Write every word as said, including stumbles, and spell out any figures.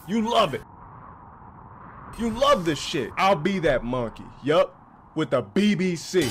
You love it. You love this shit. I'll be that monkey. Yup. With the B B C.